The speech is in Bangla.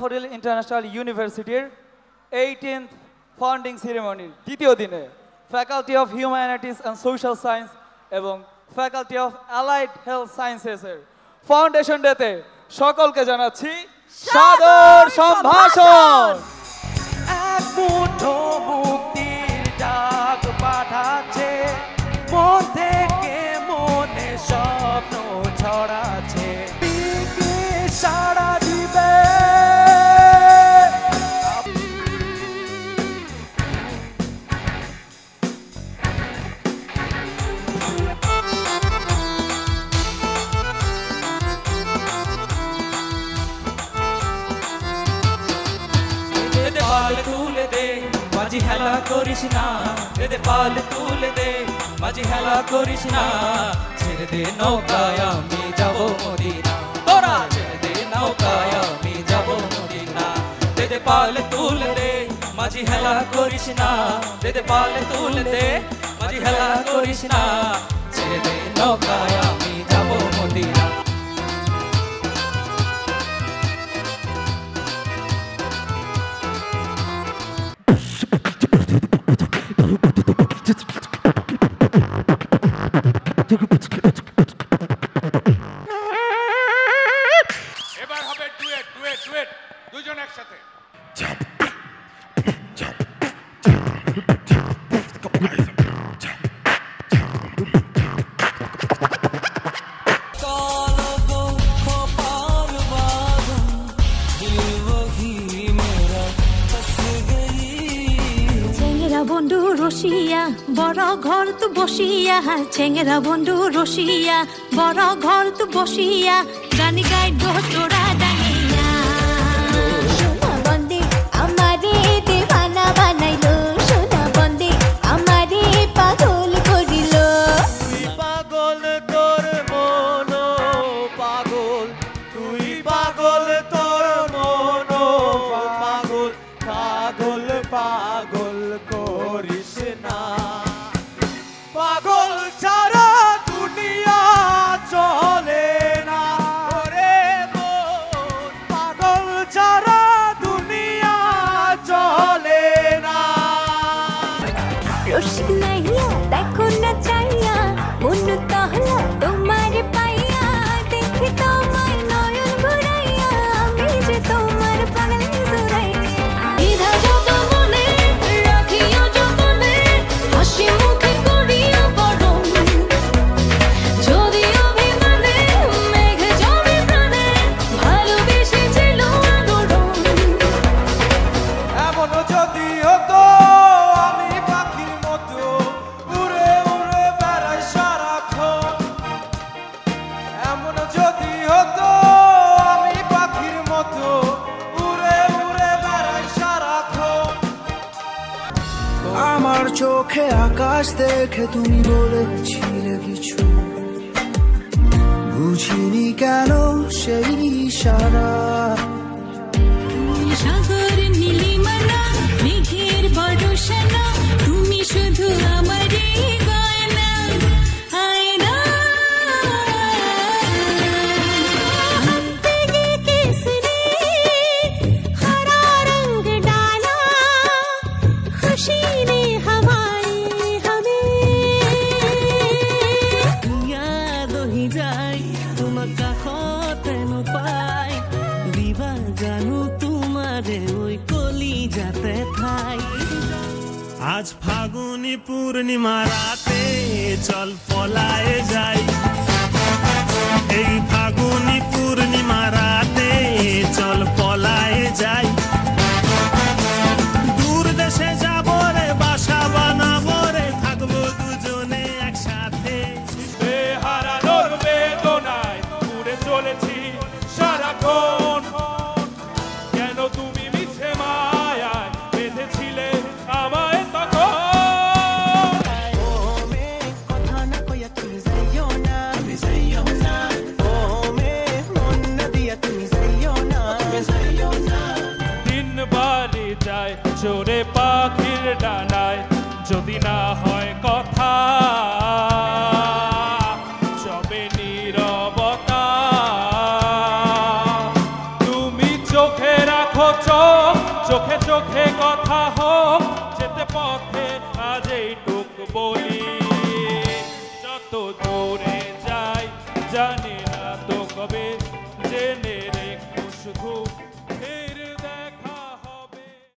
ড্যাফোডিল ইন্টারন্যাশনাল ইউনিভার্সিটির 18th ফাউন্ডিং সেরেমনির দ্বিতীয় দিনে faculty of humanities and social science এবং ফ্যাকাল্টি অফ অ্যালাইড হেলথ সায়েন্সেসের ফাউন্ডেশন ডেতে সকলকে জানাচ্ছি সাদর সম্ভাষণ। এক মুঠো মুক্তির ডাক পাঠাচ্ছে, মন থেকে মনে স্বপ্ন ছড়াচ্ছে, সাড়া দিবে পাল তুলে দে মাঝি হেলা করিস না, দে পাল তুলে দে মাঝি হেলা করিস না, ছেড়ে দে নৌকায় আমি যাব মদিনা, তোরা ছেড়ে দে নৌকায় আমি যাব মদিনা, দে পাল তুলে দে মাঝি হেলা করিস না, দে পাল তুলে দে মাঝি হেলা করিস না, ছেড়ে দে নৌকায় আমি যাব মদিনা। এবার হবে ডুয়েট ডুয়েট ডুয়েট দুইজন একসাথে। বন্ধু রসিয়া বড় ঘর তো বসিয়া, চেঙ্গেরা বন্ধু রসিয়া বড় ঘর তো বসিয়া, গানি গাই তোরা ডাঙিয়া। সোনা বন্দে আমারে দেওয়ানা বানাইলো, সোনা বন্দে আমারে পাগল করিল। তুই পাগল তোর মন পাগল, তুই পাগল তোর মন পাগল, পাগল পাগল করিস না, পাগল ছাড়া দুনিয়া চলে না, ওরে মন পাগল ছাড়া দুনিয়া চলে না। রসিক নাইয়া দেখো না চাইয়া, মন তাহলা তোমার পাইয়া, দেখি তোমার নয়ন ঘুরাইয়া, আমি যে তোমার পাগল জুড়াইয়া। দ্বিধা যত মনে রাখিয়া যতনে, হাসি মুখে করিয়া বরণ, যদি অভিমানে মেঘ জমে প্রাণে, ভালোবেসেছিল আদরণ। এমন যদি হতো আমি পাখির মতো উড়ে উড়ে বেড়াই সারাক্ষণ, এমন যদি হতো আমি পাখির মতো উড়ে উড়ে বেড়াই সারাক্ষণ। আমার চোখে আকাশ দেখে তুমি বলেছিলে কিছু, বুঝিনি কেন সেই ইশারা। তুমি সাগর নীলিমালা, মেঘের বর্ষা না, তুমি শুধু আমারই গয়না, আয়না। तेरे केसरी हरा रंग डाला, खुशी ने हवाएं हमें, याद ही जाए तुम काखते न पाई, दिवा जानू तुम्हारे ওই কলি যাতে ঠাই। আজ ফাগুনি পূর্ণিমা রাতে চল পলায়ে যাই, এই ফাগুনি পূর্ণিমা রাতে চল পলায়ে যাই, দূর দেশে যাবো রে বাসা বানাবো রে, থাকবো দুজনে একসাথে। হারানোর বেদনায় ঘুরে চলেছি সারাক্ষণ, কেন তুমি মিছে মায়ায় বেঁধেছিলে আমায় তখন। ও মে কথা না দুটো চোখ চোখে চোখে কথা হোক যেতে পথে আজ এইটুক বলি যত দূরে যাই জানি না তো কবে জেনে রেখো শুধু